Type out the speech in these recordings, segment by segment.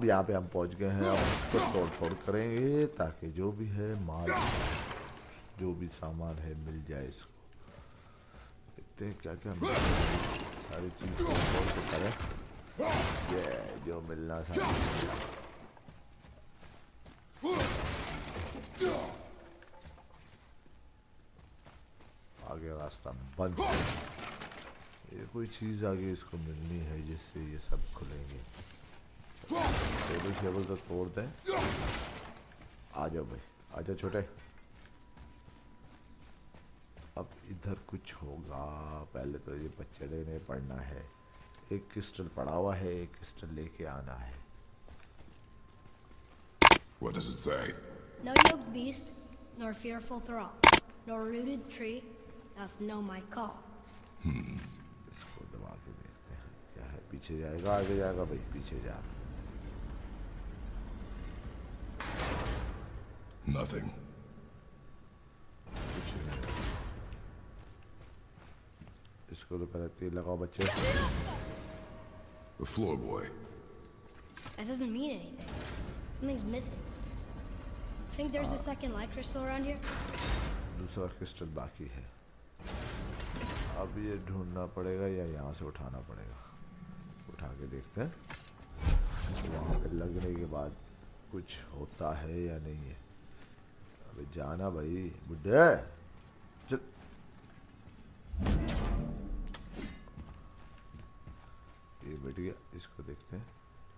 अब यहाँ पे हम पहुँच गए हैं। अब इसको तोड़ फोड़ करेंगे ताकि जो भी है माल, जो भी सामान है मिल जाए इसको। देखते हैं क्या क्या मिल सारी चीज़ तोड़ फोड़ के करें। ये जो मिलना था। आगे रास्ता बंद। ये कोई चीज़ आगे इसको मिलनी है जिससे ये सब खुलेंगे। टेबल टेबल तो तोड़ दें। आ जाओ भाई, आ जाओ छोटे। अब इधर कुछ होगा। पहले तो ये बच्चे ने पढ़ना है। एक क्रिस्टल पड़ा हुआ है, एक क्रिस्टल लेके आना है। What does it say? No yoked beast, nor fearful thrall, nor rooted tree doth know my call. इसको दबा के देखते हैं क्या है। पीछे जाएगा आगे जाएगा भाई, पीछे जा। Nothing. कुछ नहीं। इसको तो पहले तेल लगाओ बच्चे। The floor boy. That doesn't mean anything. Something's missing. Think there's a second light crystal around here? दूसरा क्रिस्टल बाकी है। अब ये ढूंढना पड़ेगा या यहाँ से उठाना पड़ेगा। उठा के देखते हैं वहाँ पे लगने के बाद कुछ होता है या नहीं है। अबे जाना भाई बुड्ढे, चल। ये बैठ गया, इसको देखते हैं।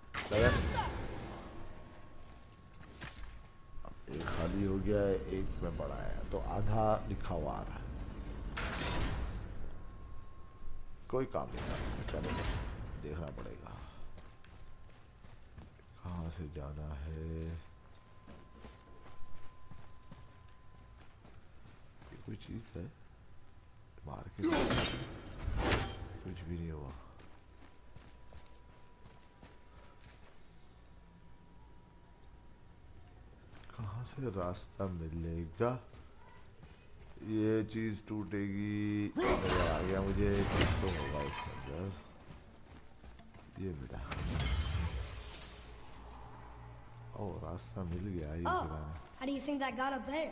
अब एक खाली हो गया है, एक में पड़ा है, तो आधा लिखा हुआ आ रहा है। कोई काम नहीं करना, चलो देखना पड़ेगा कहाँ से जाना है। ये कोई चीज़ है मार के, कुछ भी नहीं हुआ। कहाँ से रास्ता मिलेगा। ये चीज़ टूटेगी। आ गया मुझे कुछ तो होगा इसके अंदर। ये मिला। ओ रास्ता मिल गया। ये Oh, how do you think that got up there?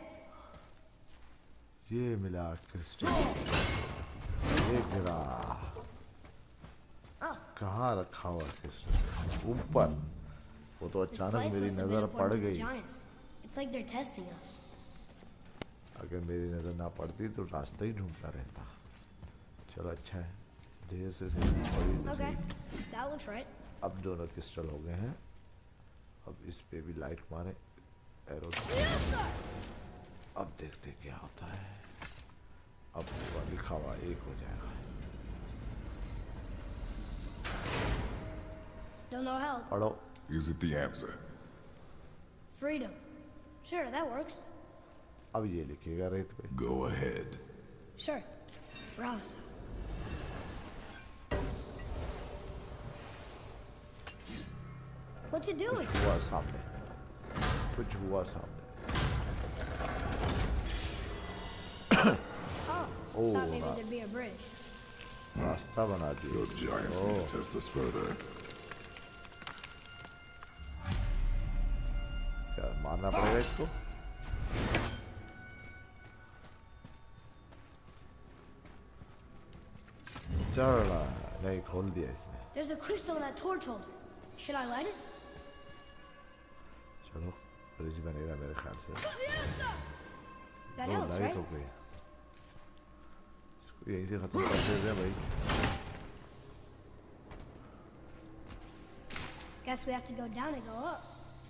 ये मिला क्रिस्टल। ये गिरा। कहाँ रखा हुआ क्रिस्टल? ऊपर। वो तो This अचानक place मेरी must have नज़र been पड़ important to the गई। giants. It's like they're testing us. अगर मेरी नज़र ना पड़ती तो रास्ता ही ढूंढता रहता। चलो अच्छा है, देर से Okay, that looks right. अब दोनों क्रिस्टल हो गए हैं। अब इस पे भी लाइट मारे एरो। अब देखते क्या होता है। अब हुआ लिखा हुआ एक हो जाएगा। Still no help. पढ़ो। Is it the answer? Freedom. Sure, that works. अब ये लिखेगा रेत पे। Go ahead. Sure. Rouse. What's it doing? कुछ हुआ सामने, कुछ हुआ सामने। Oh, Oh, thought maybe wow. there'd be a bridge. रास्ता बना दिया। Those giants need to test us further. क्या मारना पड़ेगा इसको? चल रहा है। नहीं, खोल दिया इसने। There's a crystal in that torch holder. Should I light it? चलो ब्रिज बनेगा मेरे ख्याल से। That oh, helps, light right? हो गई। इसको यहीं से खत्म कर देते हैं भाई। Guess we have to go down and go up.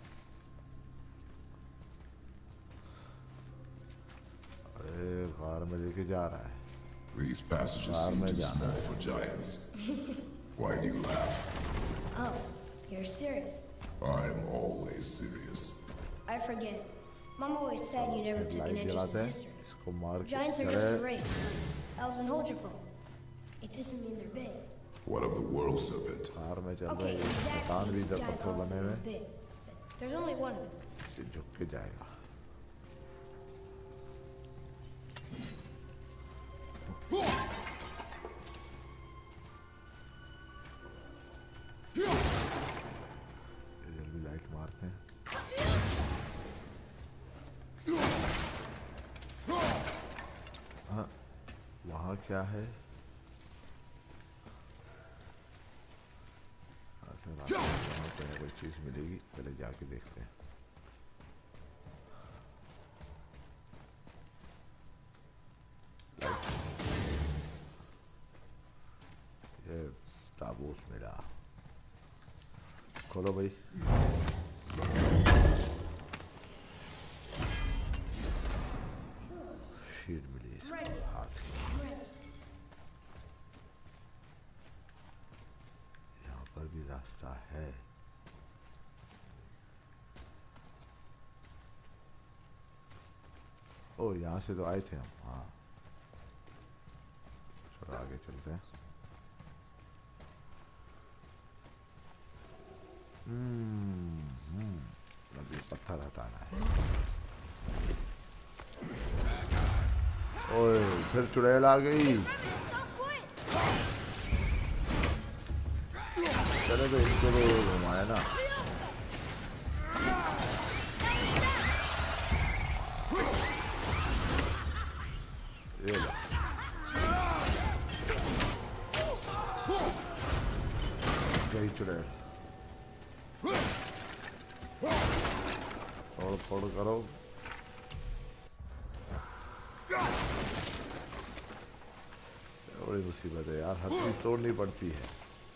अरे कार में लेके जा रहा है। These passages seem too small for giants. Why do you laugh? Oh, you're serious. I'm always serious. I forget. Mom always said you never took an light interest जलाते in हैं, history. इसको मार के Giants are just a अरे race. Elves and Holgerfolk. It doesn't mean they're big. What of the world serpent? Car में चल Okay, रहा है। शैतान exactly. भी This इधर giant पत्थर also बने means हुए। big. But there's only one of them. ये झुक के जाएगा। ये जल्दी हिट मारते हैं। हाँ, वहाँ क्या है? वहाँ कोई चीज़ मिलेगी, पहले जाके देखते हैं। ये ताबूत मिला, खोलो भाई। शीट मिली इसको हाथ की। यहाँ पर भी रास्ता है। ओ, यहाँ से तो आए थे हम। हाँ, चलो आगे चलते हैं। अभी पत्थर हटाना है। ओए, फिर चुड़ैल आ गई। चलो तो इनको तो घुमाया ना। ये लो। गई चुड़ैल। फोड़ फोड़ करो। बड़ी मुसीबत है यार, हर चीज तोड़नी पड़ती है।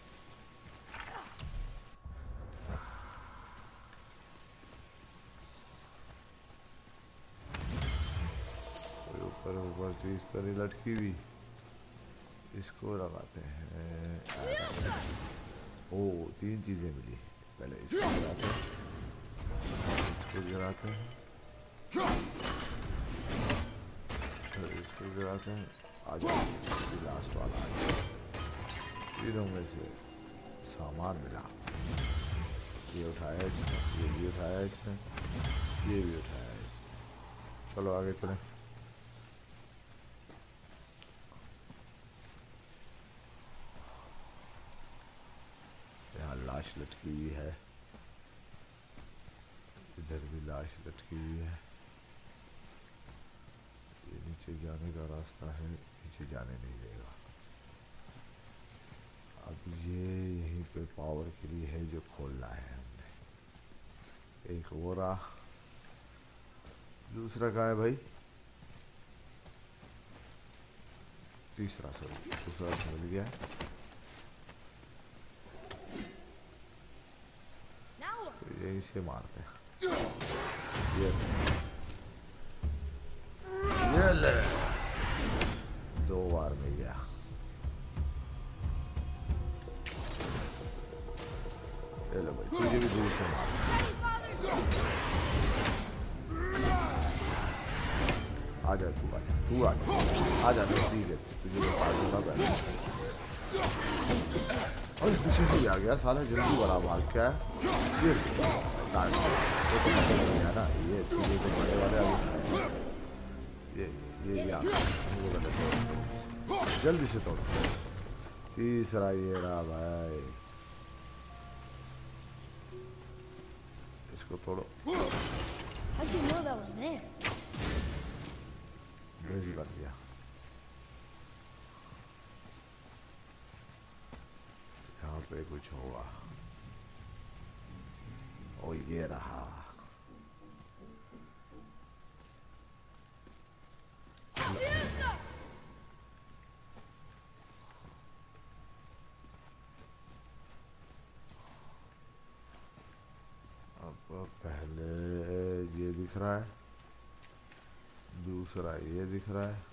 ऊपर ऊपर चीज तो नहीं लटकी हुई, इसको लगाते हैं। ओ, 3 चीजें मिली। पहले इसको गिराते हैं, इसको गिराते हैं, इसको गिराते हैं। आज लास्ट वाला आ गया। तीनों में से सामान मिला। ये उठाया इसने, ये भी उठाया इसने, ये भी उठाया इसने। चलो आगे चलें। यहाँ लाश लटकी हुई है, इधर भी लाश लटकी हुई है। ये नीचे जाने का रास्ता है, नीचे जाने नहीं देगा। अब ये यहीं पे पावर के लिए है जो खोलना है हमने। एक वो रहा, दूसरा कहाँ है भाई? तीसरा, सॉरी, दूसरा मिल गया। तो यहीं से मारते हैं। ये ले, 2 बार मिल गया। ये ले भाई, तुझे भी दूर से मार। आजा तू, आजा तू, आजा ठीक है, तुझे तो मार दूंगा पहले। और पीछे से आ गया साला, जल्दी बड़ा भाग क्या है ये? तो पता नहीं है ना, ये तुझे तो बड़े वाले ये जल्दी से तोड़। तीसरा ये रहा भाई, इसको तोड़ो। How'd you know that was there? Bridge बन गया। यहाँ पे कुछ होगा। ओ, ये रहा। अब पहले ये दिख रहा है, दूसरा ये दिख रहा है,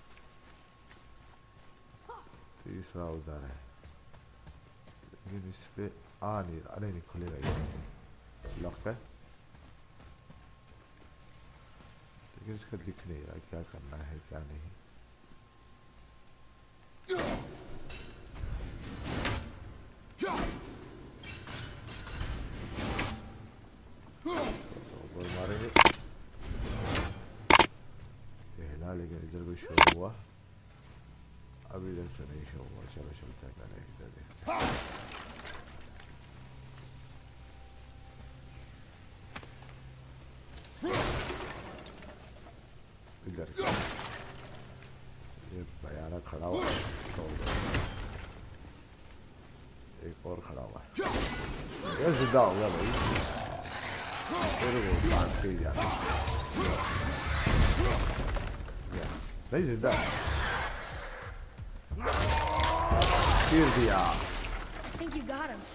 तीसरा उधर है। लेकिन इस पे आ नहीं रहा। नहीं खुलेगा, ये लॉक है, लेकिन इसका दिख नहीं रहा क्या करना है क्या नहीं। ऊपर मारेंगे, ये हिला, लेकिन इधर भी शो हुआ। अभी इधर से नहीं शो हुआ। चलो चलते हैं, पहले इधर देखते हैं। और खड़ा हुआ है। ये जिंदा हो गया भाई, तेरे को काट के ही जाना। नहीं जिंदा है, तीर दिया। I think you got him.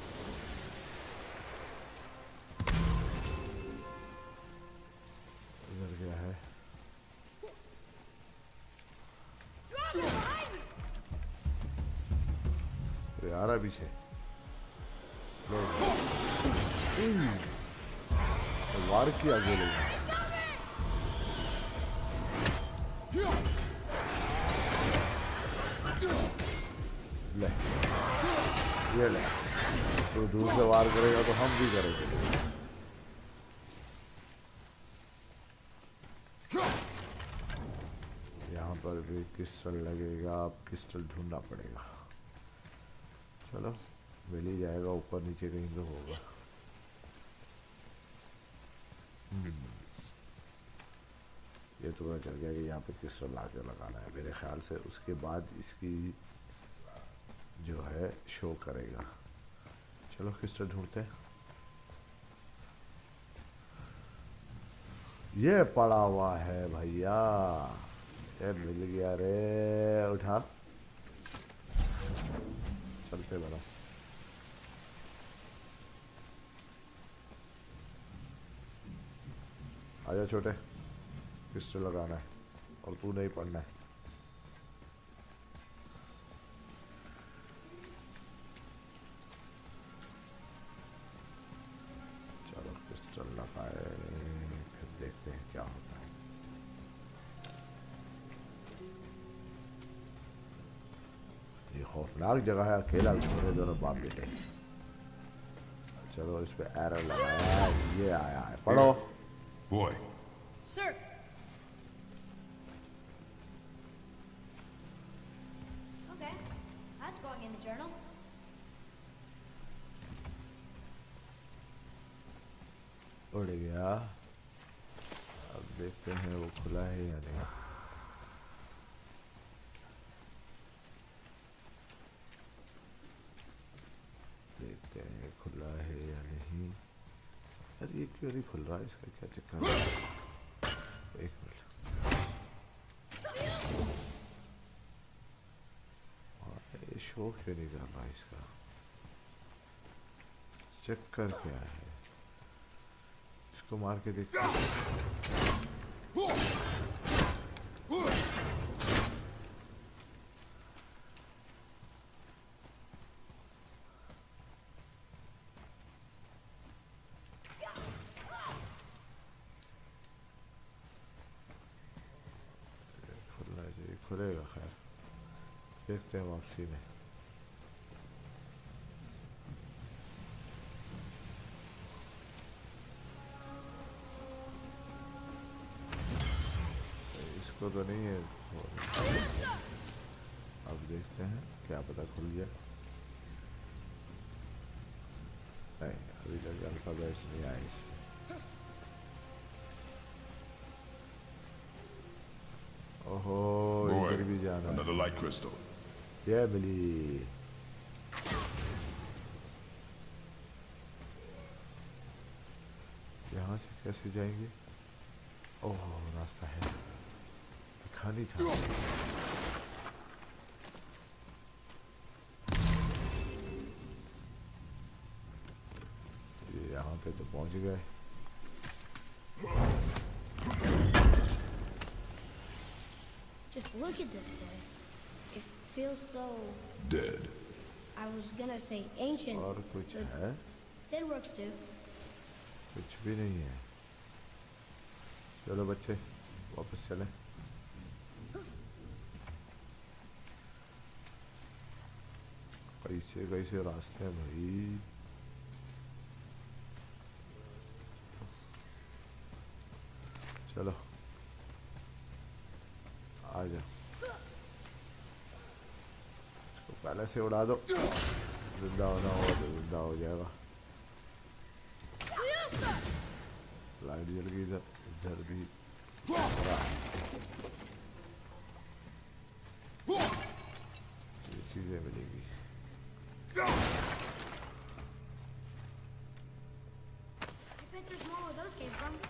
इधर क्या है? आ रहा पीछे। वार की आगे ले ले, ये ले। तो दूर से वार करेगा तो हम भी करेंगे। यहाँ पर भी क्रिस्टल लगेगा, अब क्रिस्टल ढूंढना पड़ेगा। चलो मिल ही जाएगा, ऊपर नीचे कहीं तो होगा। ये तो पता चल गया कि यहाँ पे क्रिस्टल लाके लगाना है मेरे ख्याल से, उसके बाद इसकी जो है शो करेगा। चलो क्रिस्टल ढूंढते हैं। ये पड़ा हुआ है भैया, ये मिल गया रे, उठा चलते बड़ा। आजा छोटे, क्रिस्टल लगाना है और तू नहीं पढ़ना है। चलो क्रिस्टल लगाए, फिर देखते हैं क्या होता है। ये खौफनाक जगह है, अकेला घूमने दोनों बाप बेटे। चलो इस पे एरो लगाया, ये आया है, पढ़ो। Boy, Sir. Okay, that's going in the journal. उड़ गया। अब देखते हैं वो खुला है या नहीं। देखते हैं खुला है या नहीं। अरे ये क्यों नहीं खुल रहा है, इसका क्या चक्कर है? एक मिनट, ये शो क्यों नहीं कर रहा इसका, चक्कर क्या है? इसको मार के देखते हैं। खुलना चाहिए, खुलेगा खैर, देखते हैं वापसी में। इसको तो नहीं है, अब देखते हैं, क्या पता खुल जाए। नहीं अभी तक अल्फाबेट्स नहीं आए इसमें। ओहो boy, इधर भी जाना है। another light crystal. ये मिली। यहाँ से कैसे जाएंगे? ओह रास्ता है, दिखा नहीं था। ये यहाँ पे तो पहुँच गए। Just look at this place. It feels so, Dead. I was gonna say ancient, और कुछ but है? that works too. कुछ भी नहीं है। चलो बच्चे वापस चलें। कैसे कैसे रास्ते हैं भाई। चलो आ जाओ, इसको पहले से उड़ा दो, जिंदा होना होगा तो जिंदा हो जाएगा। लाइट जल गई इधर, इधर भी ये चीजें मिलेगी। think there's more where those came from?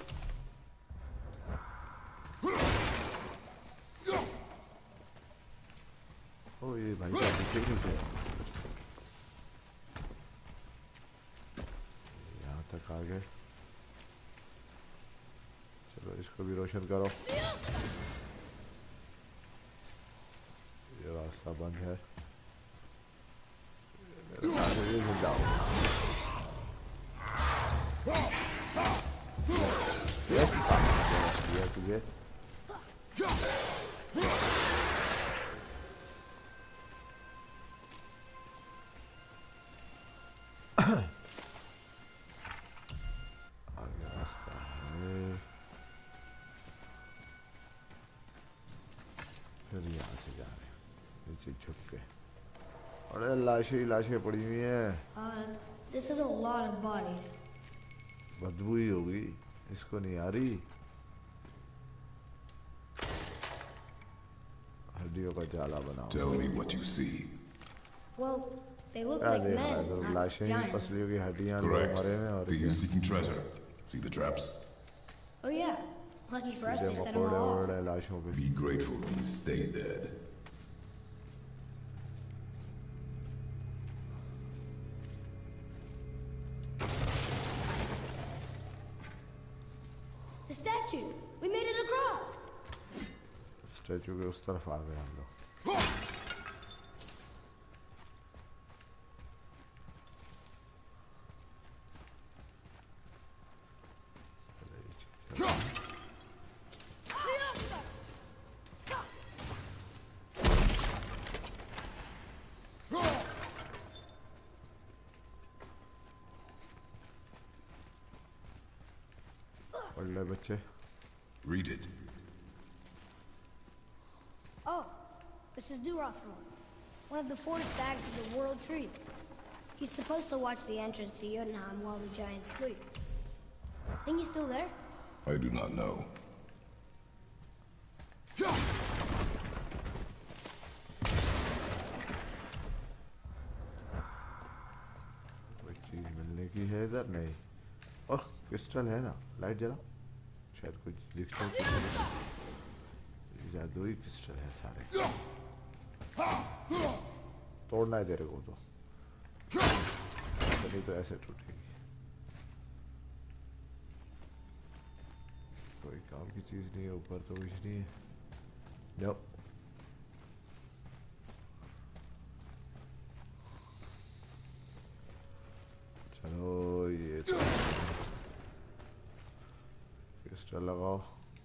ओ ये भाई साहब नीचे नीचे यहाँ तक आ गए। चलो इसको भी रोशन करो। ये रास्ता बंद है। ये जिंदा हो। ये तुझे आगे रास्ता है। फिर यहाँ से जा रहे हैं नीचे झुक के। अरे लाशें ही लाशें पड़ी हुई हैं। This is a lot of bodies. बदबू ही होगी, इसको नहीं आ रही। हड्डियों का जाला बनाओ। Tell me what you see. Well, they look क्या like देख रहा है? men, तो not लाशें ही giants. पसलियों की हड्डियां लोग Correct. मरे हैं और He is seeking treasure. See the traps? Oh yeah, lucky for us they कीड़े set them मकोड़े all उड़ off. रहे हैं लाशों पे। Be grateful these stay dead. The statue! We made it across! Statue के उस तरफ आ गए हम लोग। पढ़ ले बच्चे। Read it. Oh, this is Durothorn, one of the 4 stags of the World Tree. He's supposed to watch the entrance to Jotunheim while the giants sleep. Think he's still there? I do not know. कोई चीज मिलने की है इधर? नहीं। ओह crystal है ना, light जला। शायद कुछ लिखता है। जादुई क्रिस्टल है सारे। तोड़ना है तेरे को तो नहीं तो ऐसे टूटेगी। कोई काम की चीज नहीं है, ऊपर तो कुछ नहीं है। नो चलो ये तो क्रिस्टल लगाओ।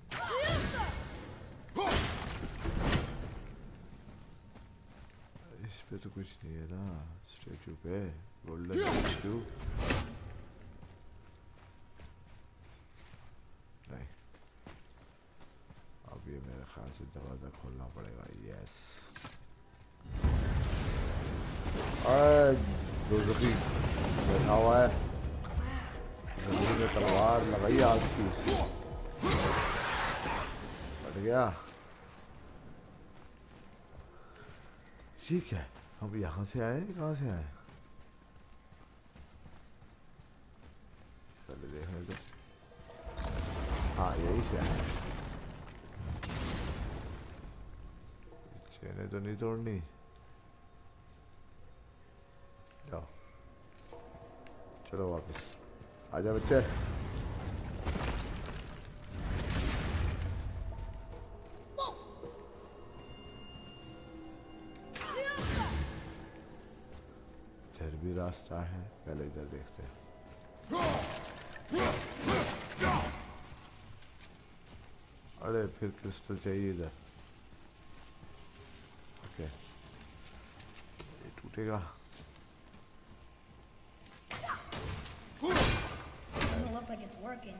इस पे तो कुछ नहीं है ना स्टैचू पे। गोल्डन स्टैचू नहीं। अब ये मेरे ख्याल से दरवाजा खोलना पड़ेगा। यस दोज़खी बैठा हुआ है, जमीन में तलवार लगाई आग की। बढ़ गया। ठीक है, हम यहाँ से आए, कहाँ से आए? पहले देखने दो। हाँ यही से आए। चेने तो नहीं तोड़नी। जाओ चलो वापस आजा बच्चे। इधर भी रास्ता है, पहले इधर देखते हैं। अरे फिर क्रिस्टल चाहिए इधर। ओके ये टूटेगा। Doesn't look like it's working.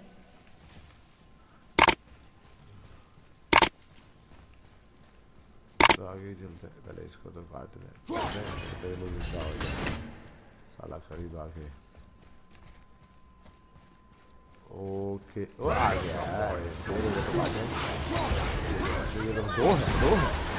तो आगे चलते हैं, पहले इसको तो काट दें। पहले जिंदा हो जाए साला करीब आके। ओके वो आ गया। दो लोगों को काटे। ये लोग दो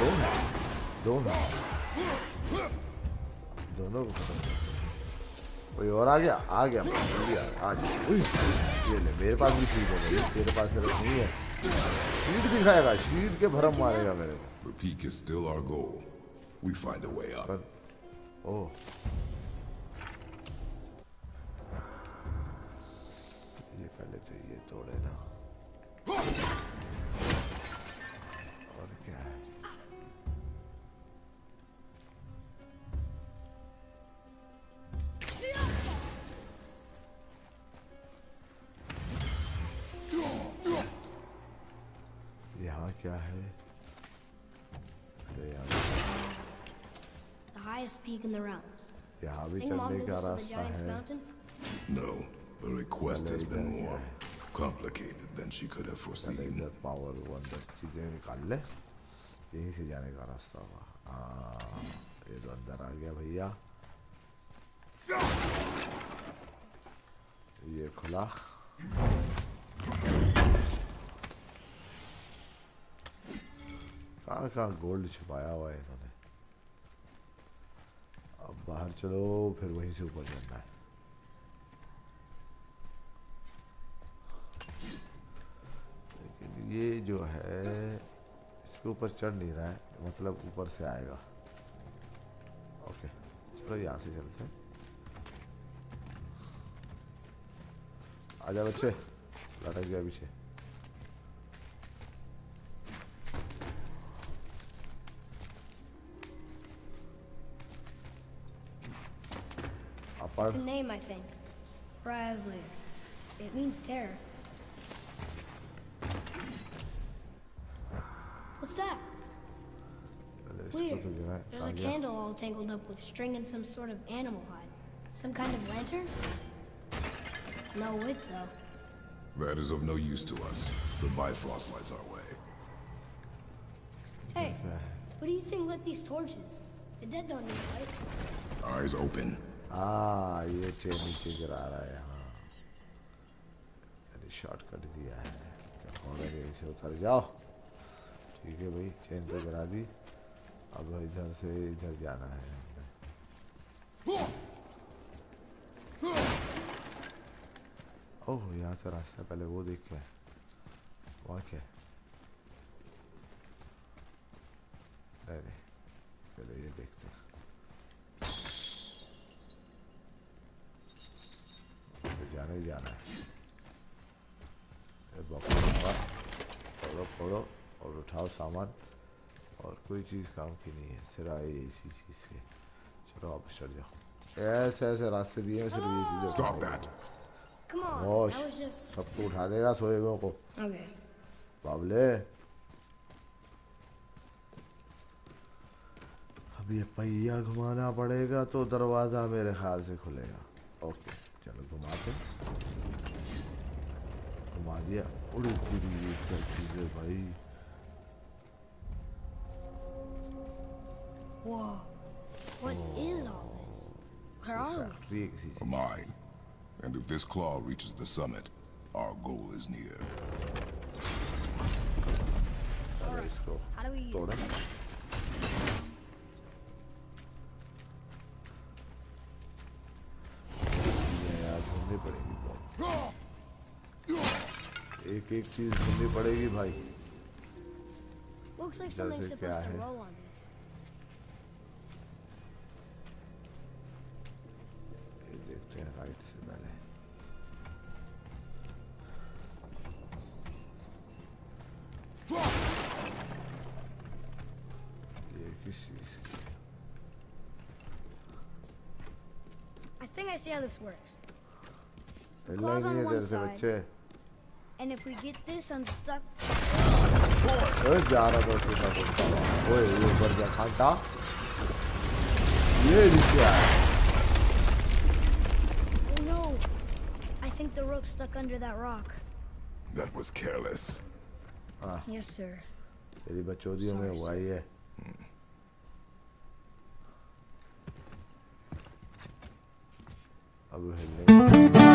हैं। दोनों को खत्म। कोई और आ गया जल्दी आ जा। ये ले मेरे पास भी शीट है भाई, तेरे पास सिर्फ नहीं है। शीट दिखाएगा, शीट के भरम मारेगा मेरे को। The peak is still our goal. We find a way up. ओह ये पहले तो ये तोड़े ना, और क्या है? यहाँ क्या है? अरे यार The highest peak in the realms. यहाँ भी Think Mom चढ़ने did का this on the रास्ता Giant's है। Mountain? No, the request has been Pehले more इधर complicated than she could have पहले foreseen. इधर पावर 1 10 चीजें निकाल ले, यहीं से जाने का रास्ता होगा। हाँ ये तो अंदर आ गया भैया, ये खुला। कहाँ कहाँ गोल्ड छुपाया हुआ है इन्होंने। अब बाहर चलो, फिर वहीं से ऊपर चलना है। लेकिन ये जो है इसके ऊपर चढ़ नहीं रहा है, मतलब ऊपर से आएगा। ओके चलो यहाँ से चलते हैं। आजा बच्चे, लटक गया पीछे। It's a name, I think. Razzler. It means terror. What's that? पहले इसको Weird. तो गिराए, There's आ a गया। candle all tangled up with string and some sort of animal hide. Some kind of lantern? No wick, though. That is of no use to us. The Bifrost lights our way. Hey, who do you think lit these torches? The dead don't need light. Eyes open. हाँ ये chain नीचे गिरा रहा है। हाँ अरे shortcut दिया है, क्या होगा, यहीं से उतर जाओ। ठीक है भाई, चेन तो गिरा दी, अब इधर से इधर जाना है। ओह यहाँ से रास्ता, पहले वो देख के वहाँ क्या है? नहीं पहले ये देखते हैं। जाना ही जाना है। बॉक्स फोड़ो फोड़ो और उठाओ सामान, और कोई चीज़ काम की नहीं है सिवाय इसी चीज़ के। चलो वापस चढ़ जाओ। ऐसे ऐसे रास्ते दिए हैं, सिर्फ ये चीज़ें Stop उठाओ। that. Come on, होश, I was just... सबको उठा देगा सोए हुओं को। Okay. बाबले अब ये पहिया घुमाना पड़ेगा तो दरवाज़ा मेरे ख्याल से खुलेगा। ओके चलो घुमाते, घुमा दिया। उड़ी तेरी क्या चीज़ है भाई। Whoa. What is all this? Where are we? Factory है किसी A cheese. mine. And if this claw reaches the summit, our goal is near. चलो इसको How do we use तोड़े। it? ये यार ढूंढनी पड़ेगी बहुत, एक एक चीज़ ढूंढनी पड़ेगी भाई। Looks like Does something's it क्या supposed to है? roll on this. ये देखते हैं राइट से पहले। ये किस चीज़ की है? I think I see how this works. हिलना claws ही on नहीं है one तेरे से side. बच्चे। And if we get this unstuck... ओए जा रहा था सीधा कुत्ता। ओए ये ऊपर क्या खाटा? ये नीचे आया। Oh no! I think the rope's stuck under that rock. That was careless. Yes, sir. तेरी बचौदियों में Sorry, हुआ ही है। अब हिलने